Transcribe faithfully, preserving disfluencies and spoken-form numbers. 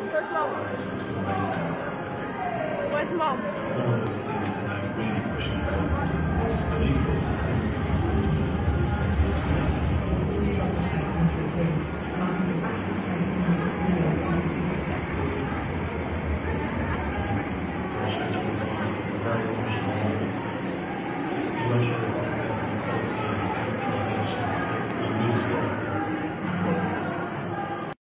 Where's mom? Where's mom? All of those things without really pushing boundaries is illegal. It's a very emotional moment. It's the emotional